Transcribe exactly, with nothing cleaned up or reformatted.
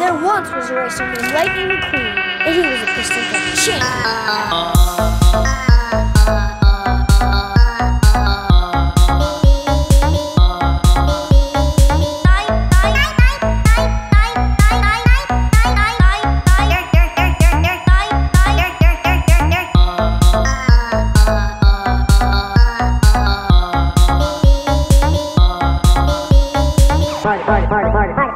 There once was a racer named Lightning McQueen, and he was a pistol gun champ. Party, party, party, party, party.